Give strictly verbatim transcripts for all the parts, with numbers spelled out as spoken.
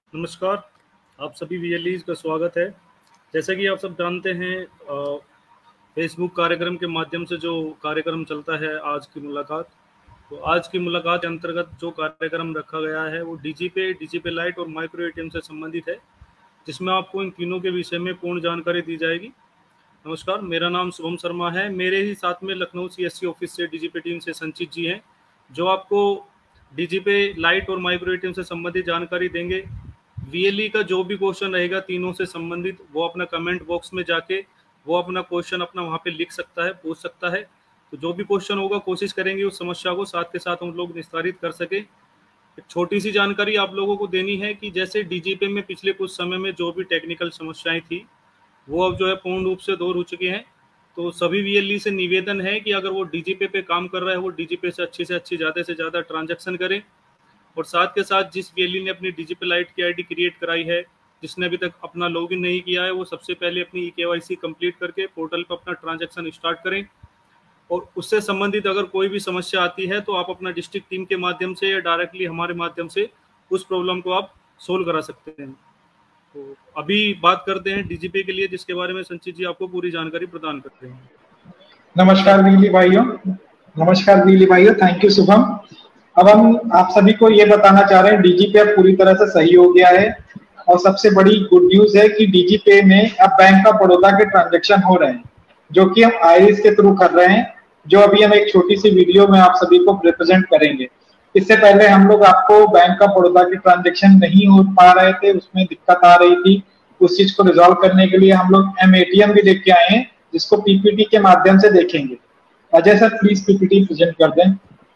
नमस्कार, आप सभी वीएलईज का स्वागत है। जैसा कि आप सब जानते हैं, फेसबुक कार्यक्रम के माध्यम से जो कार्यक्रम चलता है आज की मुलाकात, तो आज की मुलाकात के अंतर्गत जो कार्यक्रम रखा गया है वो डीजीपे, डीजीपे लाइट और माइक्रो एटीएम से संबंधित है, जिसमें आपको इन तीनों के विषय में पूर्ण जानकारी दी जाएगी। नमस्कार, मेरा नाम शुभम शर्मा है। मेरे ही साथ में लखनऊ सीएससी ऑफिस से डीजीपे टीम से संचित जी हैं, जो आपको डीजीपे लाइट और माइक्रो एटीएम से संबंधित जानकारी देंगे। वीएलई का जो भी क्वेश्चन रहेगा तीनों से संबंधित, वो अपना कमेंट बॉक्स में जाके वो अपना क्वेश्चन अपना वहाँ पे लिख सकता है, पूछ सकता है। तो जो भी क्वेश्चन होगा कोशिश करेंगे उस समस्या को साथ के साथ हम लोग निस्तारित कर सके। एक छोटी सी जानकारी आप लोगों को देनी है कि जैसे डीजीपे में पिछले कुछ समय में जो भी टेक्निकल समस्याएं थी वो अब जो है पूर्ण रूप से दूर हो चुकी हैं। तो सभी वीएलई से निवेदन है कि अगर वो डीजीपे पे काम कर रहा है वो डीजीपे से अच्छी से अच्छी ज़्यादा से ज़्यादा ट्रांजैक्शन करें। और साथ के साथ जिस वीएलई ने अपनी डीजीपे लाइट की आईडी क्रिएट कराई है, जिसने अभी तक अपना लॉगिन नहीं किया है, वो सबसे पहले अपनी ई केवाईसी कंप्लीट करके पोर्टल पर अपना ट्रांजैक्शन स्टार्ट करें। और उससे संबंधित अगर कोई भी समस्या आती है तो आप अपना डिस्ट्रिक्ट टीम के माध्यम से या डायरेक्टली हमारे माध्यम से उस प्रॉब्लम को आप सोल्व करा सकते हैं। तो अभी बात करते हैं डीजीपे के लिए, जिसके बारे में संचित जी आपको पूरी जानकारी प्रदान करते हैं। नमस्कार वीएलई भाइयों, नमस्कार वीएलई भाइयों, थैंक यू शुभम। अब हम आप सभी को ये बताना चाह रहे हैं डीजीपे अब पूरी तरह से सही हो गया है। और सबसे बड़ी गुड न्यूज है कि डीजीपे में अब बैंक ऑफ बड़ौदा के ट्रांजैक्शन हो रहे हैं, जो कि हम आईरिस के थ्रू कर रहे हैं, जो अभी हम एक छोटी सी वीडियो में आप सभी को रिप्रेजेंट करेंगे। इससे पहले हम लोग आपको बैंक ऑफ बड़ौदा के ट्रांजैक्शन नहीं हो पा रहे थे, उसमें दिक्कत आ रही थी। उस चीज को रिजॉल्व करने के लिए हम लोग एम एटीएम भी लेके आए हैं, जिसको पीपीटी के माध्यम से देखेंगे। Ajay sir please PPT present कर दें।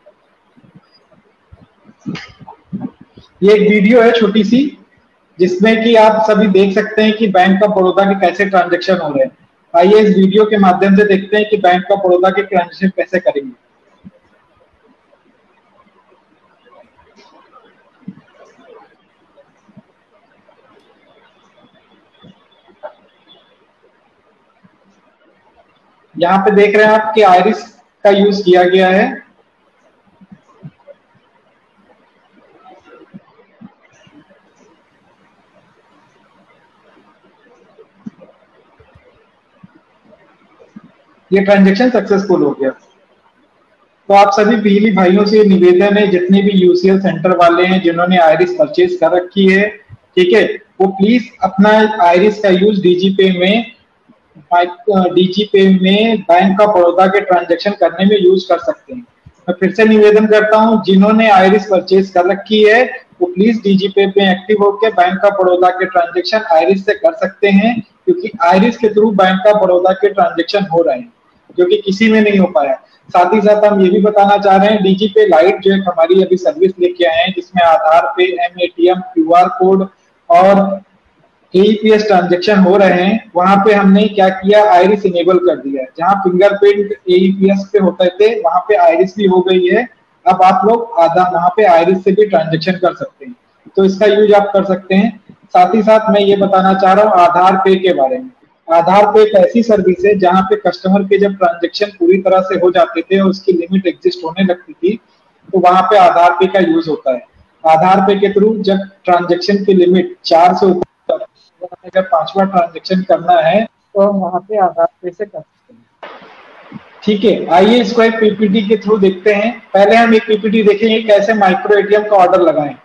ये एक वीडियो है छोटी सी, जिसमें कि आप सभी देख सकते हैं कि बैंक ऑफ बड़ौदा के कैसे ट्रांजैक्शन हो रहे हैं। आइए इस वीडियो के माध्यम से देखते हैं कि बैंक ऑफ बड़ौदा के ट्रांजैक्शन कैसे करेंगे। यहाँ पे देख रहे हैं आप कि आईरिस का यूज किया गया है। ये ट्रांजैक्शन सक्सेसफुल हो गया। तो आप सभी बिजली भाइयों से निवेदन है, जितने भी यूसीएल सेंटर वाले हैं जिन्होंने आईरिस परचेज कर रखी है, ठीक है, वो प्लीज अपना आईरिस का यूज डीजीपे में डीजीपे में बैंक ऑफ बड़ौदा के ट्रांजैक्शन करने में यूज कर सकते हैं। मैं फिर से निवेदन करता हूं, जिन्होंने आईरिस परचेज कर रखी है वो प्लीज डीजीपे पे एक्टिव होकर बैंक ऑफ बड़ौदा के ट्रांजैक्शन आईरिस से कर सकते हैं, क्योंकि आईरिस के थ्रू बैंक ऑफ बड़ौदा के ट्रांजैक्शन हो रहे हैं, जो कि किसी में नहीं हो पाया। साथ ही साथ हम ये भी बताना चाह रहे हैं डीजीपे लाइट जो एक हमारी अभी सर्विस लेके आए हैं, जिसमें Aadhaar pay, M ATM, QR code और एईपीएस ट्रांजैक्शन हो रहे हैं। वहां पे हमने क्या किया, आईरिस इनेबल कर दिया है। जहां फिंगरप्रिंट एईपीएस पे होते थे वहां पे आईरिस भी हो गई है। अब आप लोग आधा वहां पे आईरिस से भी ट्रांजैक्शन कर सकते हैं, तो इसका यूज आप कर सकते हैं। साथ ही साथ मैं ये बताना चाह रहा हूँ आधार पे के बारे में। आधार पे एक ऐसी सर्विस है जहां पे कस्टमर के जब ट्रांजैक्शन पूरी तरह से हो जाते थे और उसकी लिमिट एग्जिस्ट होने लगती थी, तो वहां पे आधार पे का यूज होता है। आधार पे के थ्रू जब ट्रांजैक्शन की लिमिट चार से ऊपर, अगर पांचवा ट्रांजैक्शन करना है तो हम वहां पे आधार पे से कर सकते हैं। ठीक है, आइए इसको एक पीपीटी के थ्रू देखते हैं। पहले हम एक पीपीटी देखेंगे कैसे माइक्रो एटीएम का ऑर्डर लगाएं।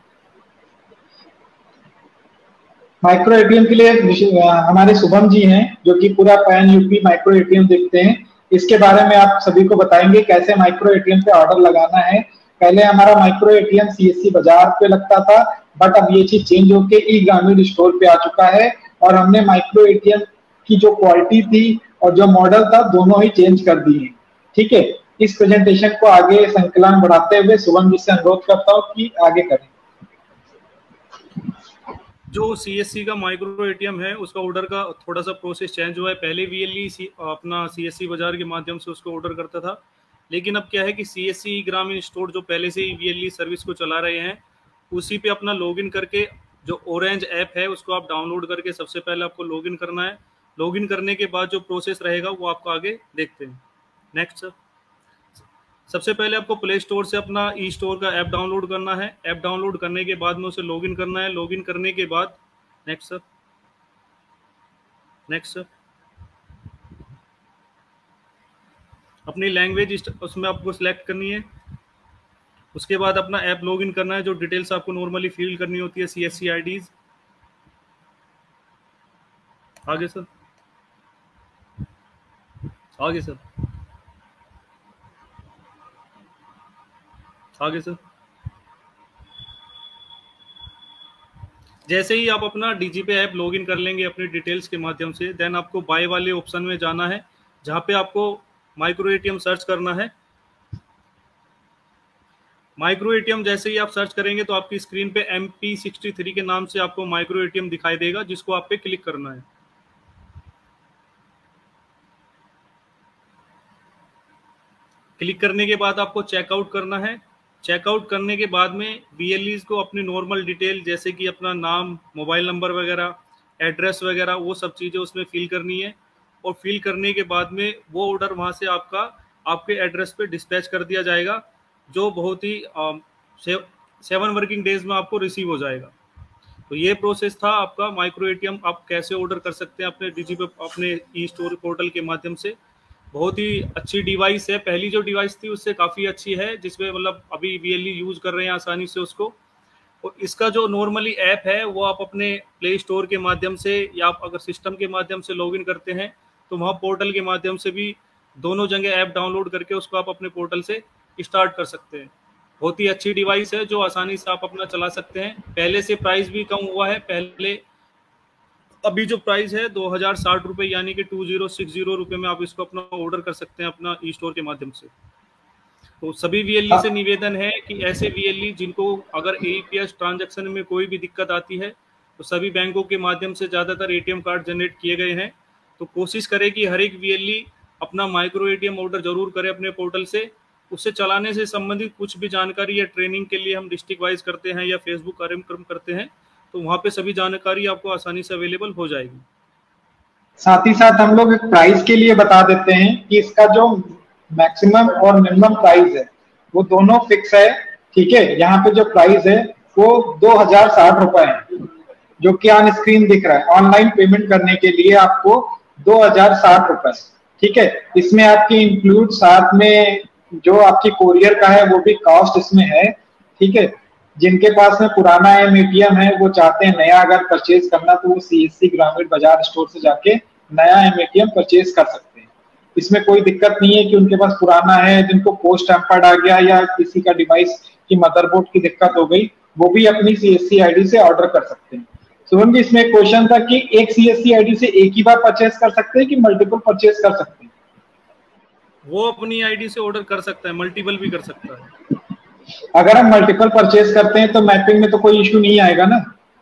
माइक्रो एटीएम के लिए हमारे शुभम जी हैं, जो कि पूरा पैन यूपी माइक्रो एटीएम देखते हैं। इसके बारे में आप सभी को बताएंगे कैसे माइक्रो एटीएम पे ऑर्डर लगाना है। पहले हमारा माइक्रो एटीएम सीएससी बाजार पे लगता था, बट अब ये चीज चेंज होके ई ग्रामीण स्टोर पे आ चुका है। और हमने माइक्रो एटीएम की जो क्वालिटी थी और जो मॉडल था दोनों ही चेंज कर दिए हैं। ठीक है, इस प्रेजेंटेशन को आगे संकलन बढ़ाते हुए शुभम जी से अनुरोध करता हूँ कि आगे करें। जो सीएससी का माइक्रो एटीएम है उसका ऑर्डर का थोड़ा सा प्रोसेस चेंज हुआ है। पहले वीएलई अपना सीएससी बाजार के माध्यम से उसको ऑर्डर करता था, लेकिन अब क्या है कि सीएससी ग्रामीण स्टोर जो पहले से ही वीएलई सर्विस को चला रहे हैं, उसी पे अपना लॉगिन करके जो ऑरेंज ऐप है उसको आप डाउनलोड करके सबसे पहले आपको लॉगिन करना है। लॉगिन करने के बाद जो प्रोसेस रहेगा वो आपको आगे देखते हैं। Next sir. सबसे पहले आपको प्ले स्टोर से अपना ई स्टोर का ऐप डाउनलोड करना है। ऐप डाउनलोड करने के बाद में उसे लॉगिन करना है। लॉगिन करने के बाद नेक्स्ट सर नेक्स्ट सर अपनी लैंग्वेज उसमें आपको सिलेक्ट करनी है। उसके बाद अपना ऐप लॉगिन करना है, जो डिटेल्स आपको नॉर्मली फिल करनी होती है, सी एस सी आई डीज। आगे सर आगे सर आगे सर जैसे ही आप अपना डीजीपे ऐप लॉगिन कर लेंगे अपने डिटेल्स के माध्यम से, देन आपको बाय वाले ऑप्शन में जाना है, जहां पे आपको माइक्रो एटीएम सर्च करना है। माइक्रो एटीएम जैसे ही आप सर्च करेंगे तो आपकी स्क्रीन पे एम पी सिक्सटी थ्री के नाम से आपको माइक्रो एटीएम दिखाई देगा, जिसको आप पे क्लिक करना है। क्लिक करने के बाद आपको चेकआउट करना है। चेकआउट करने के बाद में बीएलईज को अपनी नॉर्मल डिटेल जैसे कि अपना नाम, मोबाइल नंबर वगैरह, एड्रेस वगैरह, वो सब चीज़ें उसमें फिल करनी है। और फिल करने के बाद में वो ऑर्डर वहाँ से आपका आपके एड्रेस पे डिस्पैच कर दिया जाएगा, जो बहुत ही से, सेवन वर्किंग डेज में आपको रिसीव हो जाएगा। तो ये प्रोसेस था आपका माइक्रो एटीएम आप कैसे ऑर्डर कर सकते हैं अपने डीजी पे अपने ई स्टोर पोर्टल के माध्यम से। बहुत ही अच्छी डिवाइस है, पहली जो डिवाइस थी उससे काफ़ी अच्छी है, जिसमें मतलब अभी वीएलई यूज़ कर रहे हैं आसानी से उसको। और इसका जो नॉर्मली ऐप है वो आप अपने प्ले स्टोर के माध्यम से या आप अगर सिस्टम के माध्यम से लॉगिन करते हैं तो वहाँ पोर्टल के माध्यम से भी दोनों जगह ऐप डाउनलोड करके उसको आप अपने पोर्टल से स्टार्ट कर सकते हैं। बहुत ही अच्छी डिवाइस है जो आसानी से आप अपना चला सकते हैं। पहले से प्राइस भी कम हुआ है, पहले अभी जो प्राइस है दो हजार साठ रुपये यानी कि टू जीरो सिक्स जीरो रुपये में आप इसको अपना ऑर्डर कर सकते हैं अपना ई स्टोर के माध्यम से। तो सभी वीएलई से निवेदन है कि ऐसे वीएलई जिनको अगर एईपीएस ट्रांजैक्शन में कोई भी दिक्कत आती है तो सभी बैंकों के माध्यम से ज़्यादातर एटीएम कार्ड जनरेट किए गए हैं, तो कोशिश करें कि हर एक वीएलई अपना माइक्रो एटीएम ऑर्डर जरूर करें अपने पोर्टल से। उससे चलाने से संबंधित कुछ भी जानकारी या ट्रेनिंग के लिए हम डिस्ट्रिक्ट वाइज करते हैं या फेसबुक कार्यक्रम करते हैं, तो वहाँ पे सभी जानकारी आपको आसानी से अवेलेबल हो जाएगी। साथ ही साथ हम लोग एक प्राइस के लिए बता देते हैं कि इसका जो मैक्सिमम और मिनिमम प्राइस है वो दोनों फिक्स है, ठीक है। यहाँ पे जो प्राइस है वो दो हजार साठ रुपए है, जो कि ऑन स्क्रीन दिख रहा है। ऑनलाइन पेमेंट करने के लिए आपको दो हजार साठ रुपए, ठीक है। इसमें आपकी इंक्लूड साथ में जो आपकी कोरियर का है वो भी कॉस्ट इसमें है, ठीक है। जिनके पास में पुराना एम एटीएम है वो चाहते हैं नया अगर परचेज करना तो वो सीएससी ग्रामीण बाजार स्टोर से जाके नया एम एटीएम परचेज कर सकते हैं। इसमें कोई दिक्कत नहीं है कि उनके पास पुराना है, जिनको पोस्ट टेम्पर्ड आ गया या किसी का डिवाइस की मदरबोर्ड की दिक्कत हो गई, वो भी अपनी सीएससी आईडी से ऑर्डर कर सकते हैं। सुमन जी, इसमें क्वेश्चन था कि एक सीएससी आईडी से एक ही बार परचेज कर सकते हैं कि मल्टीपल परचेज कर सकते हैं? वो अपनी आईडी से ऑर्डर कर सकता है, मल्टीपल भी कर सकता है। अगर हम मल्टीपल परचेज करते हैं तो मैपिंग में तो कोई इश्यू नहीं आएगा ना?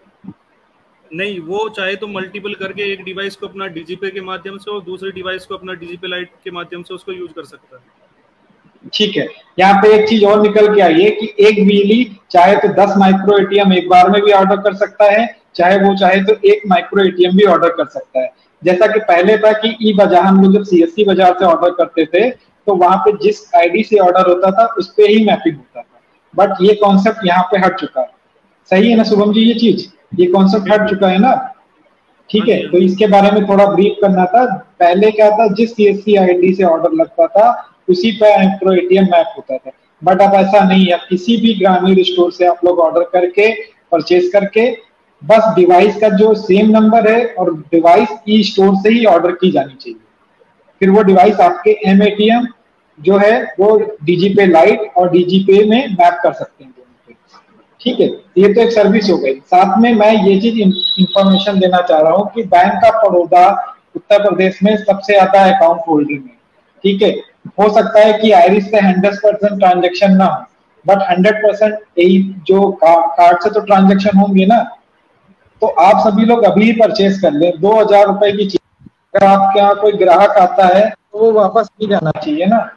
नहीं, वो चाहे तो मल्टीपल करके एक डिवाइस को अपना डीजीपे के माध्यम से और दूसरे डिवाइस को अपना डीजीपे लाइट के माध्यम से उसको यूज कर सकता है। ठीक है। यहाँ पे एक चीज और निकल के आई है कि एक वीएलई चाहे तो दस माइक्रो एटीएम एक बार में भी ऑर्डर कर सकता है, चाहे वो चाहे तो एक माइक्रो एटीएम भी ऑर्डर कर सकता है। जैसा कि पहले था कि ई बाजार, हम लोग जब सीएससी बाजार से ऑर्डर करते थे तो वहां पे जिस आईडी से ऑर्डर होता था उस पे ही मैपिंग होता था, बट ये कॉन्सेप्ट यहाँ पे हट चुका है। सही है ना शुभम जी? ये चीज ये कॉन्सेप्ट हट चुका है ना? ठीक है। तो इसके बारे में थोड़ा ब्रीफ करना था। पहले क्या था, जिस सीएससी आईडी से ऑर्डर लगता था उसी पे माइक्रो एटीएम मैप होता था, बट अब ऐसा नहीं है। अब किसी भी ग्रामीण स्टोर से आप लोग ऑर्डर करके परचेज करके बस डिवाइस का जो सेम नंबर है और डिवाइस ई स्टोर से ही ऑर्डर की जानी चाहिए, फिर वो डिवाइस आपके एम एटीएम जो है वो डीजीपे लाइट और डीजीपे में मैप कर सकते हैं, ठीक है। ये तो एक सर्विस हो गई। साथ में मैं ये चीज इंफॉर्मेशन देना चाह रहा हूँ कि बैंक ऑफ बड़ौदा उत्तर प्रदेश में सबसे ज्यादा अकाउंट होल्डर में, ठीक है। हो सकता है कि आयरिस से हंड्रेड परसेंट ट्रांजेक्शन ना हो, बट हंड्रेड परसेंट यही जो कार्ड से तो ट्रांजेक्शन होंगे ना, तो आप सभी लोग अभी परचेज कर ले। दो हजार रुपए की चीज अगर आपके यहाँ कोई ग्राहक आता है तो वो वापस नहीं जाना चाहिए ना।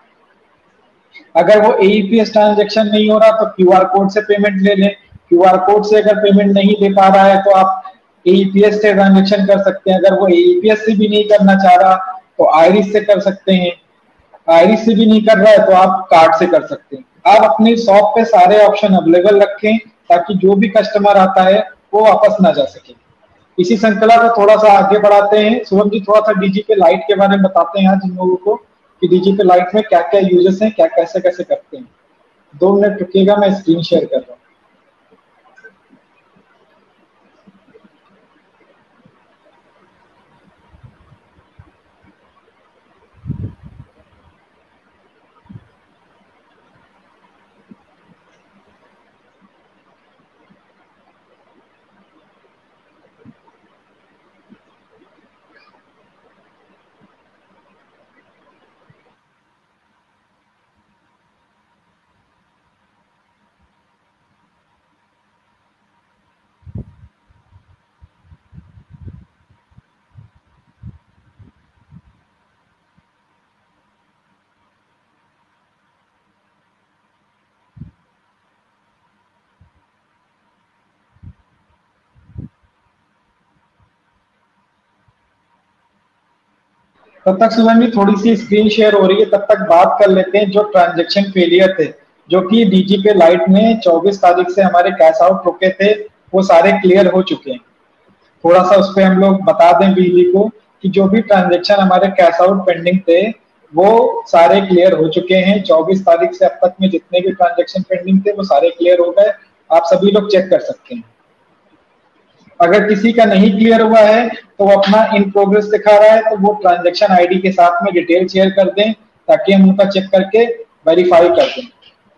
अगर वो एईपीएस ट्रांजैक्शन नहीं हो रहा तो क्यूआर कोड से पेमेंट ले लें। क्यूआर कोड से अगर पेमेंट नहीं दे पा रहा है तो आप एईपीएस से ट्रांजैक्शन कर सकते हैं। अगर वो एईपीएस से भी नहीं करना चाह रहा तो आयरिस से कर सकते हैं। आईरिस से भी नहीं कर रहा है तो आप कार्ड से कर सकते हैं। आप अपनी शॉप पे सारे ऑप्शन अवेलेबल रखें ताकि जो भी कस्टमर आता है वो वापस ना जा सके। इसी श्रृंखला को थोड़ा सा आगे बढ़ाते हैं। शुभम जी थोड़ा सा डीजीपे लाइट के बारे में बताते हैं आज इन लोगों को कि डीजीपे लाइट में क्या क्या यूजेस हैं, क्या कैसे कैसे करते हैं। दो मिनट रुकिएगा, मैं स्क्रीन शेयर कर रहा हूँ। तब तक सुबह में थोड़ी सी स्क्रीन शेयर हो रही है, तब तक बात कर लेते हैं जो ट्रांजैक्शन फेलियर थे जो कि डीजीपे लाइट में चौबीस तारीख से हमारे कैश आउट रुके थे, वो सारे क्लियर हो चुके हैं। थोड़ा सा उस पर हम लोग बता दें बिजली को कि जो भी ट्रांजैक्शन हमारे कैश आउट पेंडिंग थे वो सारे क्लियर हो चुके हैं। चौबीस तारीख से अब तक में जितने भी ट्रांजैक्शन पेंडिंग थे वो सारे क्लियर हो गए। आप सभी लोग चेक कर सकते हैं। अगर किसी का नहीं क्लियर हुआ है तो वो अपना इन प्रोग्रेस दिखा रहा है तो वो ट्रांजैक्शन आईडी के साथ में डिटेल शेयर कर दें ताकि हम उनका चेक करके वेरीफाई कर दें।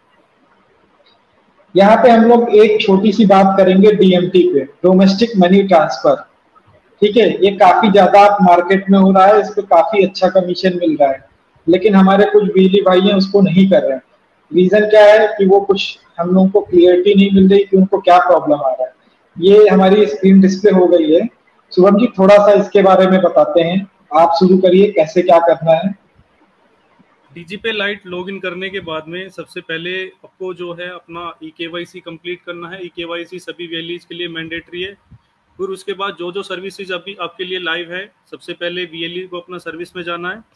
यहाँ पे हम लोग एक छोटी सी बात करेंगे डीएमटी पे, डोमेस्टिक मनी ट्रांसफर। ठीक है, ये काफी ज्यादा मार्केट में हो रहा है, इस पे काफी अच्छा कमीशन मिल रहा है, लेकिन हमारे कुछ बिजली भाई हैं उसको नहीं कर रहे हैं। रीजन क्या है कि वो कुछ हम लोगों को क्लियरिटी नहीं मिल रही कि उनको क्या प्रॉब्लम आ रहा है। ये हमारी स्क्रीन डिस्प्ले हो गई है। शुभम जी थोड़ा सा इसके बारे में बताते हैं, आप शुरू करिए कैसे क्या करना है। डीजीपे लाइट लॉगिन करने के बाद में सबसे पहले आपको जो है अपना ई केवाईसी कंप्लीट करना है। ई केवाईसी सभी वैलीज के लिए मैंडेटरी है। फिर उसके बाद जो जो सर्विसेज अभी आपके लिए लाइव है, सबसे पहले वीएलई को अपना सर्विस में जाना है।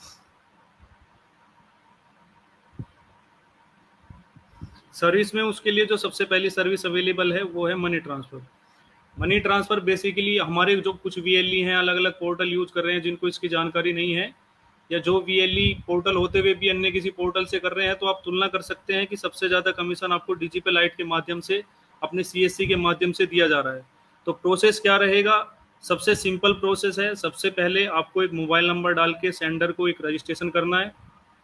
सर्विस में उसके लिए जो सबसे पहली सर्विस अवेलेबल है वो है money transfer. Money transfer basically हमारे जो कुछ वीएलई हैं अलग अलग पोर्टल यूज कर रहे हैं, जिनको इसकी जानकारी नहीं है या जो वीएलई पोर्टल होते हुए भी अन्य किसी पोर्टल से कर रहे हैं, तो आप तुलना कर सकते हैं कि सबसे ज़्यादा कमीशन आपको डीजीपे लाइट के माध्यम से अपने सीएससी के माध्यम से दिया जा रहा है। तो प्रोसेस क्या रहेगा? सबसे सिंपल प्रोसेस है। सबसे पहले आपको एक मोबाइल नंबर डाल के सेंडर को एक रजिस्ट्रेशन करना है।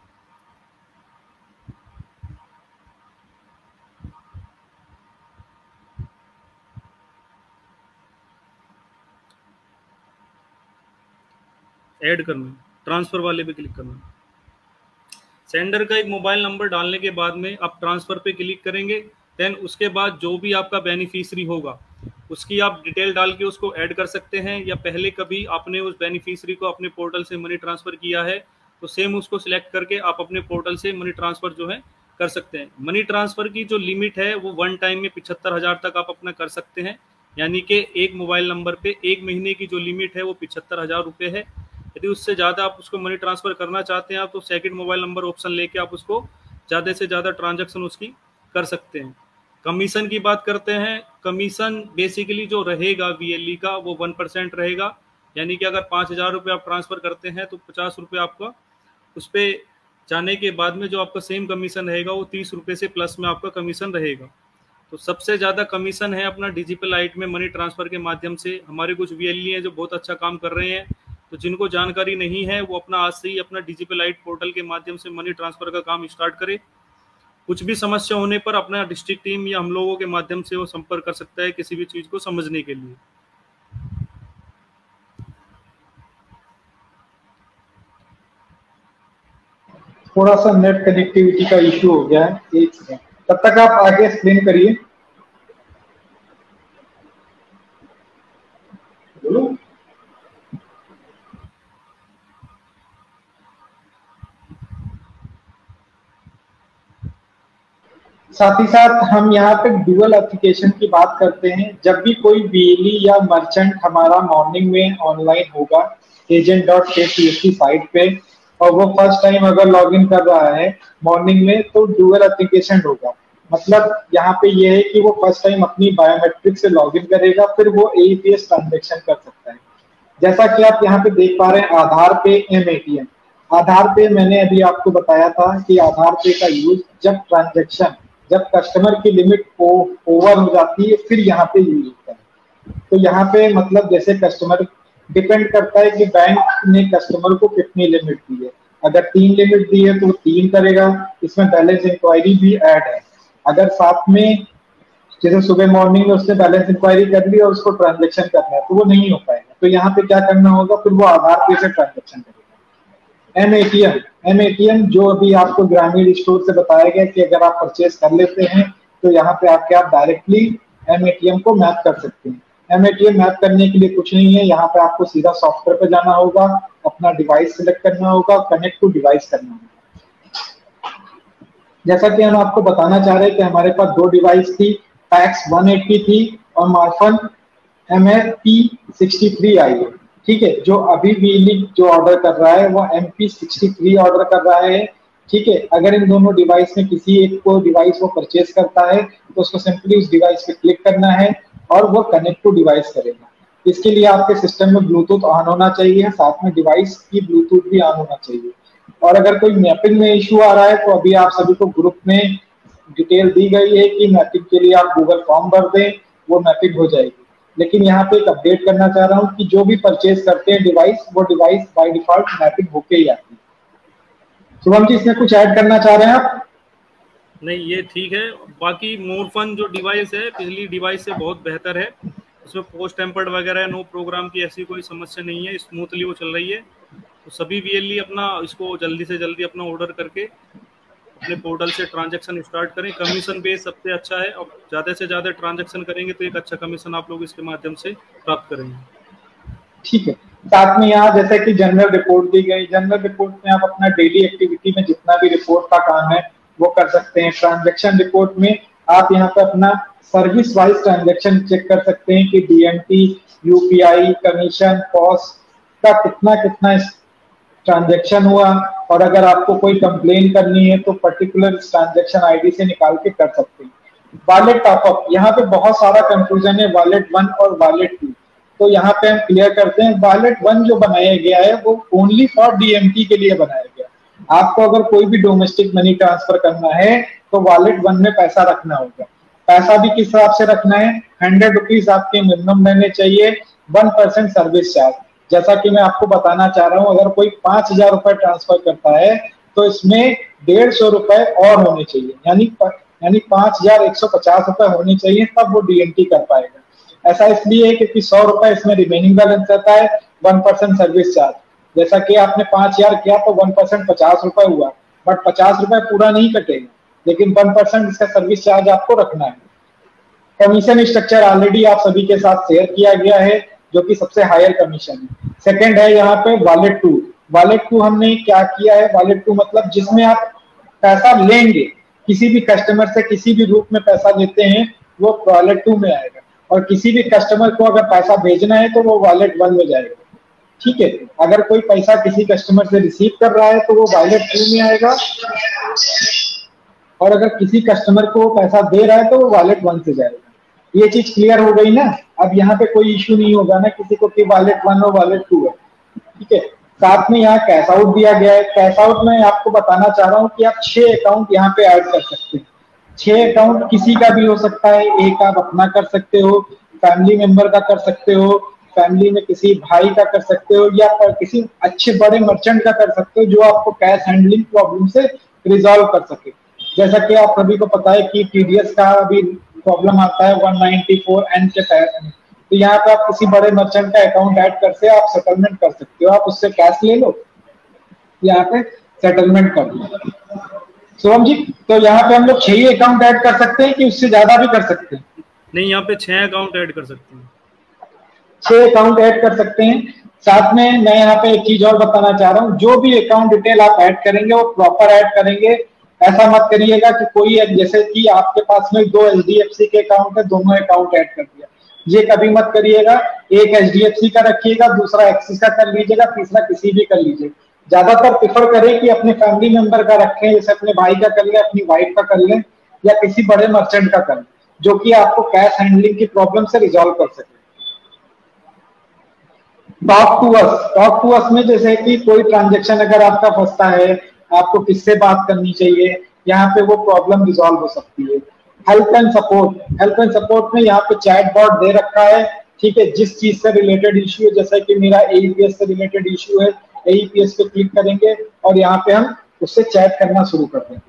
ऐड करना है, ट्रांसफर वाले पे क्लिक करना है। सेंडर का एक मोबाइल नंबर डालने के बाद में आप ट्रांसफर पे क्लिक करेंगे। देन उसके बाद जो भी आपका बेनिफिशियरी होगा उसकी आप डिटेल डाल के उसको ऐड कर सकते हैं, या पहले कभी आपने उस बेनिफिशियरी को अपने पोर्टल से मनी ट्रांसफर किया है तो सेम उसको सिलेक्ट करके आप अपने पोर्टल से मनी ट्रांसफर जो है कर सकते हैं। मनी ट्रांसफर की जो लिमिट है वो वन टाइम में पिछहत्तर हजार तक आप अपना कर सकते हैं, यानी कि एक मोबाइल नंबर पे एक महीने की जो लिमिट है वो पिछहत्तर हजार रुपये है। यदि उससे ज़्यादा आप उसको मनी ट्रांसफ़र करना चाहते हैं आप तो सेकंड मोबाइल नंबर ऑप्शन लेके आप उसको ज़्यादा से ज़्यादा ट्रांजैक्शन उसकी कर सकते हैं। कमीशन की बात करते हैं। कमीशन बेसिकली जो रहेगा वीएलई का वो वन परसेंट रहेगा, यानी कि अगर पाँच हज़ार रुपये आप ट्रांसफ़र करते हैं तो पचास रुपये आपका उस पर जाने के बाद में जो आपका सेम कमीशन रहेगा वो तीस रुपये से प्लस में आपका कमीशन रहेगा। तो सबसे ज़्यादा कमीशन है अपना डीजीपे लाइट में मनी ट्रांसफ़र के माध्यम से। हमारे कुछ वीएलई हैं जो बहुत अच्छा काम कर रहे हैं, तो जिनको जानकारी नहीं है वो अपना आज से ही अपना डीजीपे लाइट पोर्टल के माध्यम से मनी ट्रांसफर का काम स्टार्ट करे। कुछ भी समस्या होने पर अपना डिस्ट्रिक्ट टीम या हम लोगों के माध्यम से वो संपर्क कर सकता है किसी भी चीज को समझने के लिए। थोड़ा सा नेट कनेक्टिविटी का इश्यू हो गया है, एक सेकंड, तब तक आप आगे एक्सप्लेन करिए। बोलो। साथ ही साथ हम यहाँ पे डुअल एप्लीकेशन की बात करते हैं। जब भी कोई वीएलई या मर्चेंट हमारा मॉर्निंग में ऑनलाइन होगा एजेंट डॉट के सी एस सी साइट पे, और वो फर्स्ट टाइम अगर लॉगिन कर रहा है मॉर्निंग में तो डुअल एप्लीकेशन होगा। मतलब यहाँ पे ये है कि वो फर्स्ट टाइम अपनी बायोमेट्रिक से लॉगिन करेगा, फिर वो A E P S transaction कर सकता है। जैसा कि आप यहाँ पे देख पा रहे हैं Aadhaar pay M A T M. Aadhaar pay मैंने अभी आपको बताया था कि आधार पे का यूज जब ट्रांजेक्शन, जब कस्टमर की लिमिट ओवर हो जाती है फिर यहाँ पे यूज होता है। तो यहाँ पे मतलब जैसे कस्टमर डिपेंड करता है कि बैंक ने कस्टमर को कितनी लिमिट दी है। अगर तीन लिमिट दी है तो तीन करेगा, इसमें बैलेंस इंक्वायरी भी ऐड है। अगर साथ में जैसे सुबह मॉर्निंग में उसने बैलेंस इंक्वायरी कर ली और उसको ट्रांजेक्शन करना है तो वो नहीं हो पाएगा। तो यहाँ पे क्या करना होगा, फिर वो आधार पे से ट्रांजेक्शन करेगा। M A T M, M A T M जो अभी आपको ग्रामीण स्टोर से बताया गया कि अगर आप परचेज कर लेते हैं तो यहाँ पे आके आप directly M A T M को मैप कर सकते हैं। M A T M map करने के लिए कुछ नहीं है, यहाँ पे आपको सीधा सॉफ्टवेयर पे जाना होगा, अपना डिवाइस सिलेक्ट करना होगा, कनेक्ट टू डिवाइस करना होगा। जैसा कि हम आपको बताना चाह रहे हैं कि हमारे पास दो डिवाइस थी, पैक्स वन एटी थी और Morpho M F P sixty three I है। ठीक है, जो अभी बिजली जो ऑर्डर कर रहा है वो M P sixty three order कर रहा है। ठीक है, अगर इन दोनों डिवाइस में किसी एक को डिवाइस वो परचेज करता है तो उसको सिंपली उस डिवाइस पे क्लिक करना है और वो कनेक्ट टू डिवाइस करेगा। इसके लिए आपके सिस्टम में ब्लूटूथ ऑन होना चाहिए, साथ में डिवाइस की ब्लूटूथ भी ऑन होना चाहिए। और अगर कोई मैपिंग में इशू आ रहा है तो अभी आप सभी को ग्रुप में डिटेल दी गई है कि मैपिंग के लिए आप गूगल फॉर्म भर दें, वो मैपिंग हो जाएगी। लेकिन यहाँ पे एक अपडेट करना चाह रहा हूँ कि जो भी परचेज करते हैं डिवाइस, वो डिवाइस बाय डिफॉल्ट मैपिंग होके ही आती है। शुभम जी, इसमें कुछ ऐड करना चाह रहे हैं आप? नहीं, ये ठीक है। बाकी मोरफन जो डिवाइस है पिछली डिवाइस से बहुत बेहतर है, उसमें पोस्ट टेम्पर्ड वगैरह नो प्रोग्राम की ऐसी कोई समस्या नहीं है, स्मूथली वो चल रही है। तो सभी वी एल ई अपना इसको जल्दी से जल्दी अपना ऑर्डर करके अपने पोर्टल से ट्रांजैक्शन स्टार्ट करें। कमीशन बेस सबसे अच्छा है, और ज़्यादा से ज़्यादा ट्रांजैक्शन करेंगे तो एक अच्छा कमीशन आप लोग इसके माध्यम से प्राप्त करेंगे। ठीक है, साथ में यहाँ जैसे कि जनरल रिपोर्ट दी गई, जनरल रिपोर्ट में आप अपना डेली एक्टिविटी में जितना भी रिपोर्ट का काम है वो कर सकते हैं। ट्रांजैक्शन रिपोर्ट में आप यहाँ पे अपना सर्विस वाइज ट्रांजैक्शन चेक कर सकते हैं कि D M T, U P I, commission, cost का कितना कितना ट्रांजैक्शन हुआ। और अगर आपको कोई कंप्लेन करनी है तो पर्टिकुलर ट्रांजैक्शन आईडी से निकाल के कर सकते हैं। वॉलेट टॉपअप, यहाँ पे बहुत सारा कंफ्यूजन है वॉलेट वन और वॉलेट टू, तो यहाँ पे हम क्लियर करते हैं। वॉलेट वन जो बनाया गया है वो only for D M T के लिए बनाया गया। आपको अगर कोई भी डोमेस्टिक मनी ट्रांसफर करना है तो वॉलेट वन में पैसा रखना होगा। पैसा भी किस हिसाब से रखना है, हंड्रेड रुपीज आपके मिनिमम रहने चाहिए, वन परसेंट सर्विस चार्ज। जैसा कि मैं आपको बताना चाह रहा हूँ, अगर कोई पांच हजार रुपए ट्रांसफर करता है तो इसमें डेढ़ सौ रुपए और होने चाहिए, यानी यानी पांच हजार एक सौ पचास रुपए होने चाहिए, तब वो डी एम टी कर पाएगा। ऐसा इसलिए है क्योंकि सौ रुपए इसमें रिमेनिंग बैलेंस रहता है, वन परसेंट सर्विस चार्ज। जैसा कि आपने पांच हजार किया तो वन परसेंट पचास रुपए हुआ, बट पचास रुपए पूरा नहीं कटेगा, लेकिन वन परसेंट इसका सर्विस चार्ज आपको रखना है। कमीशन स्ट्रक्चर ऑलरेडी आप सभी के साथ शेयर किया गया है, जो कि सबसे हायर कमीशन है। सेकंड है यहाँ पे वॉलेट टू। वॉलेट टू हमने क्या किया है, वॉलेट टू मतलब जिसमें आप पैसा लेंगे, किसी भी कस्टमर से किसी भी रूप में पैसा लेते हैं वो वॉलेट टू में आएगा, और किसी भी कस्टमर को अगर पैसा भेजना है तो वो वॉलेट वन में जाएगा। ठीक है, अगर कोई पैसा किसी कस्टमर से रिसीव कर रहा है तो वो वॉलेट टू में आएगा, और अगर किसी कस्टमर को पैसा दे रहा है तो वो वॉलेट वन से जाएगा। ये चीज क्लियर हो गई ना? अब यहाँ पे कोई इश्यू नहीं होगा ना किसी को कि वॉलेट वन और वॉलेट टू है। ठीक है, साथ में यहाँ कैश आउट दिया गया है। कैश आउट में आपको बताना चाह रहा हूँ कि आप छह अकाउंट यहाँ पे ऐड कर सकते हैं। छह अकाउंट किसी का भी हो सकता है, एक आप अपना कर सकते हो, फैमिली मेंबर का कर सकते हो, फैमिली में किसी भाई का कर सकते हो, या किसी अच्छे बड़े मर्चेंट का कर सकते हो जो आपको कैश हैंडलिंग प्रॉब्लम से रिजॉल्व कर सके। जैसा कि आप सभी को पता है कि टी डी एस का भी प्रॉब्लम आता है वन नाइंटी फोर एन के तहत में, तो यहाँ पे आप किसी बड़े मर्चेंट का अकाउंट ऐड कर से आप सेटलमेंट कर सकते हो। आप उससे कैश ले लो, यहाँ पे सेटलमेंट कर लो। सोहम जी, तो यहाँ पे हम लोग छह ही अकाउंट ऐड कर सकते हैं कि उससे ज्यादा भी कर सकते हैं? नहीं, यहाँ पे छह अकाउंट ऐड कर सकते हैं। छह अकाउंट ऐड कर सकते हैं। साथ में मैं यहाँ पे एक चीज और बताना चाह रहा हूँ, जो भी अकाउंट डिटेल आप ऐड करेंगे वो प्रॉपर ऐड करेंगे। ऐसा मत करिएगा कि कोई जैसे कि आपके पास में दो एच डी एफ सी के अकाउंट है, दोनों अकाउंट ऐड कर दिया, ये कभी मत करिएगा। एक एच डी एफ सी का रखिएगा, दूसरा एक्सिस का कर लीजिएगा, तीसरा किसी भी कर लीजिए। ज्यादातर प्रेफर करें कि अपने फैमिली मेंबर का रखें, जैसे अपने भाई का कर लें, अपनी वाइफ का कर लें, या किसी बड़े मर्चेंट का कर लें जो कि आपको कैश हैंडलिंग की प्रॉब्लम से रिजॉल्व कर सके। Talk to us, talk to us में जैसे कि कोई ट्रांजेक्शन अगर आपका फंसता है, आपको किससे बात करनी चाहिए, यहाँ पे वो प्रॉब्लम रिजॉल्व हो सकती है। Help and support, help and support में यहाँ पे चैट बॉट दे रखा है, ठीक है। जिस चीज से रिलेटेड इश्यू है, जैसे कि मेरा एईपीएस से रिलेटेड इश्यू है, एईपीएस पे क्लिक करेंगे और यहाँ पे हम उससे चैट करना शुरू कर देंगे।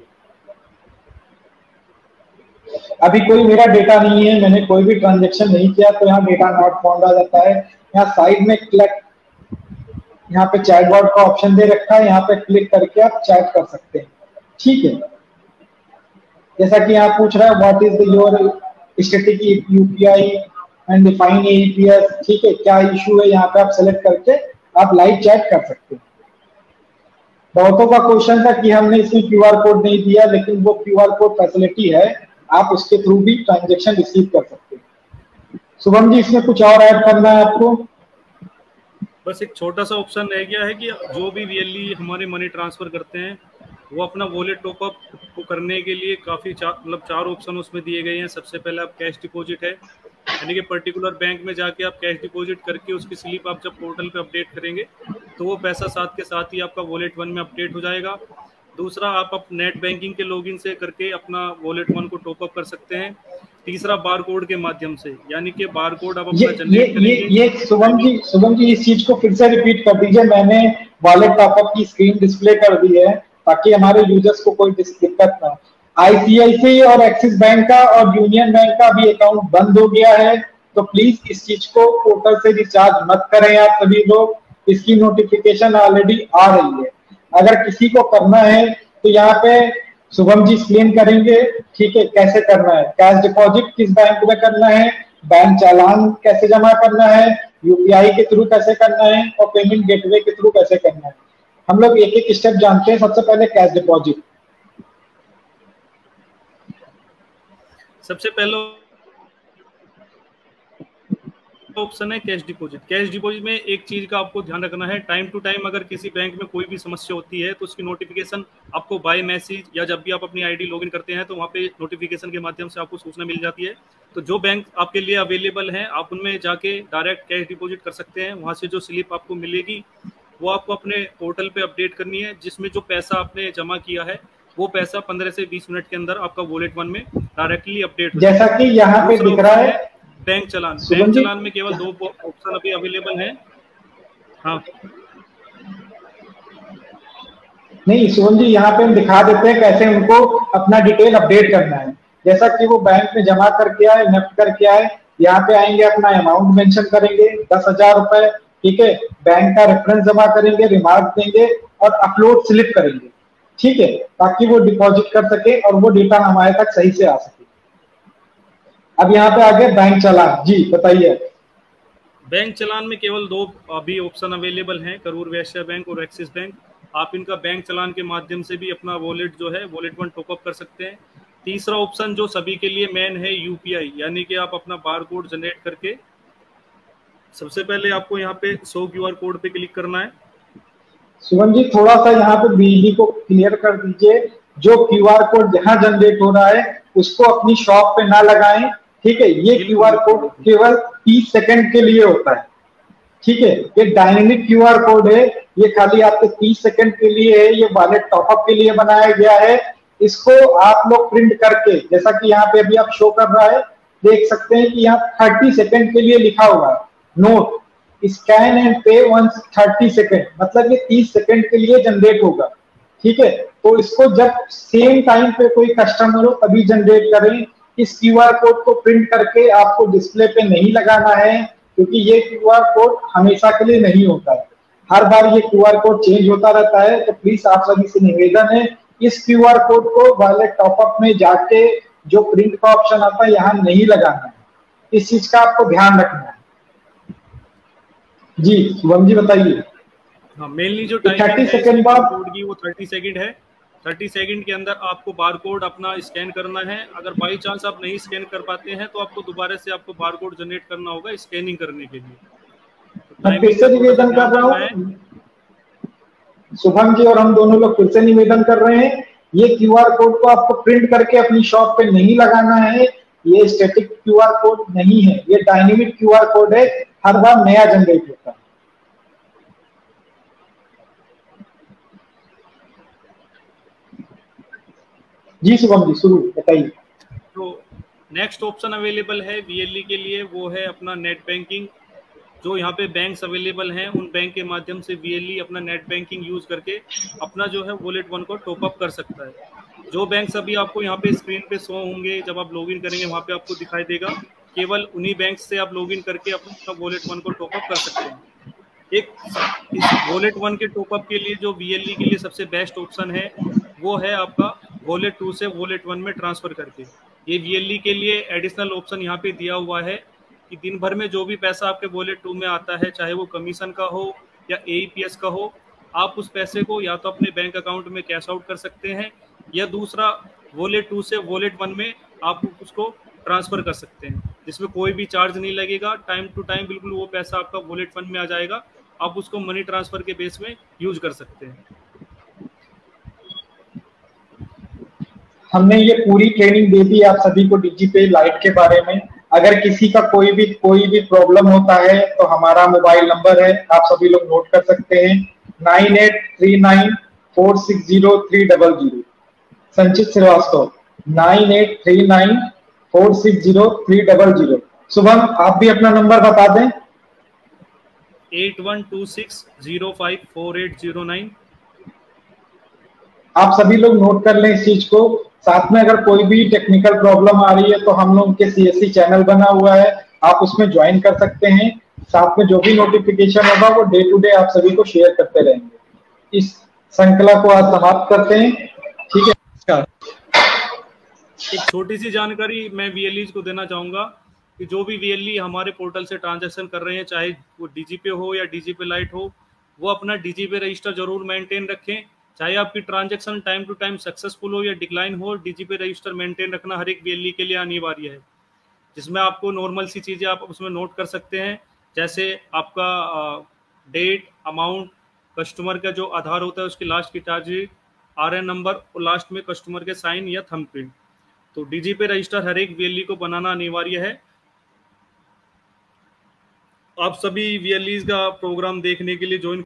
अभी कोई मेरा डेटा नहीं है, मैंने कोई भी ट्रांजेक्शन नहीं किया, तो यहाँ डेटा नॉट फाउंड आ जाता है। यहाँ साइड में क्लिक, यहाँ पे चैट बॉट का ऑप्शन दे रखा है, यहाँ पे क्लिक करके आप चैट कर सकते हैं, ठीक है। जैसा कि यहाँ पूछ रहा है what is your static UPI and define AEPS, ठीक है, क्या इशू है, यहाँ पे आप सेलेक्ट करके आप लाइव चैट कर सकते हैं। बहुतों का क्वेश्चन था कि हमने इसमें क्यूआर कोड नहीं दिया, लेकिन वो क्यूआर कोड फैसिलिटी है, आप उसके थ्रू भी ट्रांजेक्शन रिसीव कर सकते हैं। शुभम जी, इसमें कुछ और ऐड करना है आपको? बस एक छोटा सा ऑप्शन रह गया है कि जो भी रियली हमारे मनी ट्रांसफर करते हैं वो अपना वॉलेट टॉपअप को करने के लिए काफ़ी चार मतलब चार ऑप्शन उसमें दिए गए हैं। सबसे पहले आप कैश डिपॉजिट है, यानी कि पर्टिकुलर बैंक में जाके आप कैश डिपॉजिट करके उसकी स्लिप आप जब पोर्टल पे अपडेट करेंगे तो वो पैसा साथ के साथ ही आपका वॉलेट वन में अपडेट हो जाएगा। दूसरा, आप अप नेट बैंकिंग के लॉगिन से करके अपना वॉलेट वन को टॉपअप कर सकते हैं। तीसरा, बार कोड के माध्यम से, यानी कि बार कोड आप अपना जनरेट करेंगे। ये ये शुभम जी शुभम जी इस चीज को फिर से रिपीट कर दीजिए। मैंने वॉलेट टॉपअप की स्क्रीन डिस्प्ले कर दी है ताकि हमारे यूजर्स को कोई दिक्कत ना हो। आईसीआईसीआई और एक्सिस बैंक का और यूनियन बैंक का भी अकाउंट बंद हो गया है, तो प्लीज इस चीज को पोर्टल से रिचार्ज मत करें आप सभी लोग, इसकी नोटिफिकेशन ऑलरेडी आ रही है। अगर किसी को करना है तो यहाँ पे शुभम जी एक्सप्लेन करेंगे, ठीक है, कैसे करना है। कैश डिपॉजिट किस बैंक में करना है, बैंक चालान कैसे जमा करना है, यूपीआई के थ्रू कैसे करना है, और पेमेंट गेटवे के थ्रू कैसे करना है। हम लोग एक एक स्टेप जानते हैं। सबसे पहले कैश डिपॉजिट। सबसे पहले ऑप्शन है कैश डिपॉजिट। कैश डिपॉजिट में एक चीज का आपको ध्यान रखना है, टाइम टू टाइम अगर किसी बैंक में कोई भी समस्या होती है तो उसकी नोटिफिकेशन आपको बाय मैसेज या जब भी आप अपनी आईडी लॉगिन करते हैं तो वहाँ पे नोटिफिकेशन के माध्यम से आपको सूचना मिल जाती है। तो जो बैंक आपके लिए अवेलेबल है आप उनमें जाके डायरेक्ट कैश डिपॉजिट कर सकते हैं। वहाँ से जो स्लिप आपको मिलेगी वो आपको अपने पोर्टल पे अपडेट करनी है, जिसमें जो पैसा आपने जमा किया है वो पैसा पंद्रह से बीस मिनट के अंदर आपका वॉलेट वन में डायरेक्टली अपडेट हो जाएगा। जैसा कि यहाँ पे दिख रहा है बैंक चलान। बैंक चलान में केवल दो ऑप्शन अभी अवेलेबल है। हाँ नहीं सुमन जी, यहाँ पे हम दिखा देते हैं कैसे उनको अपना डिटेल अपडेट करना है। जैसा कि वो बैंक में जमा करके आए, नेफ्ट करके आए, यहाँ पे आएंगे, अपना अमाउंट मेंशन करेंगे दस हजार रुपए, ठीक है, बैंक का रेफरेंस जमा करेंगे, रिमार्क देंगे और अपलोड स्लिप करेंगे, ठीक है, ताकि वो डिपॉजिट कर सके और वो डेटा हमारे तक सही से आ सके। अब यहाँ पे आगे बैंक चालान, जी बताइए। बैंक चालान में केवल दो अभी ऑप्शन अवेलेबल हैं, करूर वैश्य बैंक और एक्सिस बैंक। आप इनका बैंक चालान के माध्यम से भी अपना वॉलेट जो है वॉलेट वन टॉपअप कर सकते हैं। तीसरा ऑप्शन जो सभी के लिए मेन है यूपीआई, यानी कि आप अपना बार कोड जनरेट करके सबसे पहले आपको यहाँ पे सौ क्यूआर कोड पे क्लिक करना है। सुमन जी थोड़ा सा यहाँ पे बिजली को क्लियर कर दीजिए। जो क्यूआर कोड जहाँ जनरेट हो रहा है उसको अपनी शॉप पे ना लगाएं, ठीक है। ये क्यूआर कोड केवल तीस सेकंड के लिए होता है, ठीक है। ये डायनेमिक क्यूआर कोड है, ये खाली आपके तीस सेकंड के लिए है, ये वॉलेट टॉपअप के लिए बनाया गया है। इसको आप लोग प्रिंट करके, जैसा कि यहाँ पे अभी आप शो कर रहा है, देख सकते हैं कि यहाँ तीस सेकंड के लिए लिखा हुआ है note scan and pay once तीस सेकंड, मतलब ये तीस सेकंड के लिए जनरेट होगा, ठीक है। तो इसको जब सेम टाइम पे कोई कस्टमर हो तभी जनरेट करें। इस क्यूआर कोड को प्रिंट करके आपको डिस्प्ले पे नहीं लगाना है, क्योंकि ये क्यूआर कोड हमेशा के लिए नहीं होता है, हर बार ये क्यूआर कोड चेंज होता रहता है। तो प्लीज आप सभी से निवेदन है, इस क्यूआर कोड को वॉलेट टॉपअप में जाके जो प्रिंट का ऑप्शन आता है यहाँ नहीं लगाना है, इस चीज का आपको ध्यान रखना है। जी शुभम जी बताइए। हाँ, मेनली जो टाइमिंग थर्टी सेकंड बाद कोड की वो तीस सेकंड है। तीस सेकंड के अंदर आपको बार कोड अपना स्कैन करना है। अगर बाई चांस आप नहीं स्कैन कर पाते हैं तो आपको दोबारा से आपको बार कोड जनरेट करना होगा स्कैनिंग करने के लिए। मैं फिर से निवेदन कर रहा हूँ, शुभम जी और हम दोनों लोग फिर से निवेदन कर रहे हैं, ये क्यूआर कोड को आपको प्रिंट करके अपनी शॉप पे नहीं लगाना है। ये स्टैटिक क्यूआर कोड नहीं है, ये डायनेमिक क्यूआर कोड है, हर बार नया जनरेट होता है। जी शुभम जी शुरू बताइए। तो नेक्स्ट ऑप्शन अवेलेबल है वीएलई के लिए, वो है अपना नेट बैंकिंग। जो यहाँ पे बैंक्स अवेलेबल हैं उन बैंक के माध्यम से वीएलई अपना नेट बैंकिंग यूज करके अपना जो है वॉलेट वन को टॉप अप कर सकता है। जो बैंक्स अभी आपको यहाँ पे स्क्रीन पे शो होंगे, जब आप लॉगिन करेंगे वहाँ पे आपको दिखाई देगा, केवल उन्हीं बैंक से आप लॉगिन करके अपना वॉलेट वन को टॉप अप कर सकते हैं। एक इस वॉलेट वन के टॉप अप के लिए जो वीएलई के लिए सबसे बेस्ट ऑप्शन है वो है आपका वॉलेट टू से वॉलेट वन में ट्रांसफर करके। ये वीएलई के लिए एडिशनल ऑप्शन यहाँ पे दिया हुआ है कि दिन भर में जो भी पैसा आपके वॉलेट टू में आता है, चाहे वो कमीशन का हो या एईपीएस का हो, आप उस पैसे को या तो अपने बैंक अकाउंट में कैश आउट कर सकते हैं या दूसरा वॉलेट टू से वॉलेट वन में आप उसको ट्रांसफर कर सकते हैं, जिसमें कोई भी चार्ज नहीं लगेगा। टाइम टू टाइम बिल्कुल वो पैसा आपका वॉलेट वन में आ जाएगा, आप उसको मनी ट्रांसफर के बेस में यूज कर सकते हैं। हमने ये पूरी ट्रेनिंग दे दी आप सभी को डिजिपे लाइट के बारे में। अगर किसी का कोई भी कोई भी प्रॉब्लम होता है तो हमारा मोबाइल नंबर है, आप सभी लोग नोट कर सकते हैं, nine eight three nine four six zero three double zero. Sanchit Shrivastava, nine eight three nine four six zero three double zero. Shubham आप भी अपना नंबर बता दें। Eight one two six zero five four eight zero nine. आप सभी लोग note कर लें इस चीज को। साथ में अगर कोई भी टेक्निकल प्रॉब्लम आ रही है तो हम लोग के सीएससी चैनल बना हुआ है, आप उसमें ज्वाइन कर सकते हैं। साथ में जो भी नोटिफिकेशन होगा वो डे टू डे आप सभी को शेयर करते रहेंगे। इस श्रृंखला को आज समाप्त करते हैं, ठीक है। एक छोटी सी जानकारी मैं वीएलई को देना चाहूंगा कि जो भी वीएलई हमारे पोर्टल से ट्रांजैक्शन कर रहे हैं, चाहे वो डीजीपे हो या डीजीपे लाइट हो, वो अपना डीजीपे रजिस्टर जरूर मेंटेन रखें। चाहे आपकी transaction time to time successful हो या डिक्लाइन हो, डीजीपे रजिस्टर मेंटेन रखना हर एक वीएलई के लिए अनिवार्य है, जिसमें आपको नॉर्मल सी चीज़ें आप उसमें नोट कर सकते हैं, जैसे आपका डेट, अमाउंट, कस्टमर का जो आधार होता है उसकी लास्ट की चार्ज, आरएन नंबर और लास्ट में कस्टमर के साइन या थंबप्रिंट। तो डीजीपे रजिस्टर हर एक वीएलई को बनाना अनिवार्य है। आप सभी वीएलई का प्रोग्राम देखने के लिए ज्वाइन